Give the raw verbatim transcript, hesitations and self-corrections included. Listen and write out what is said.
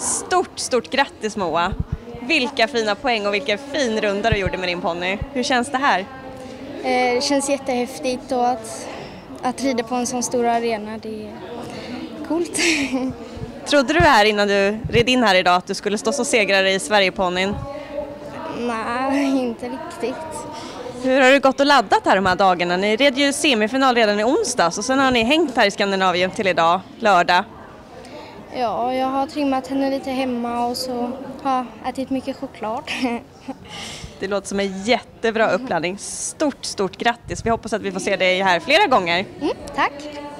Stort, stort grattis Moa! Vilka fina poäng och vilken fin runda du gjorde med din ponny. Hur känns det här? Eh, det känns jättehäftigt och att, att rida på en sån stor arena, det är coolt. Trodde du här innan du red in här idag att du skulle stå som segrare i Sverigeponnyn? Nej, inte riktigt. Hur har det gått och laddat här de här dagarna? Ni red ju semifinal redan i onsdags och sen har ni hängt här i Skandinavien till idag, lördag. Ja, jag har trimmat henne lite hemma och så har ätit mycket choklad. Det låter som en jättebra uppladdning. Stort, stort grattis. Vi hoppas att vi får se dig här flera gånger. Mm, tack!